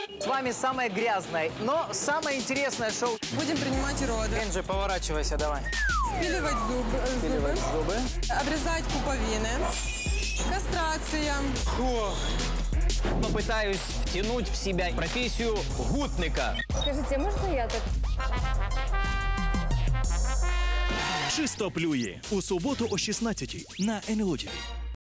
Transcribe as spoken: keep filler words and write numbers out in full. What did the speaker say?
С вами самое грязное, но самое интересное шоу. Будем принимать роды. Энджи, поворачивайся, давай. Спиливать зубы. Спиливать зубы. Обрезать пуповины. Кастрация. О. Попытаюсь втянуть в себя профессию гутника. Скажите, можно я так? Чистоплюї у суботу о шістнадцятій на ен ел о ті ві.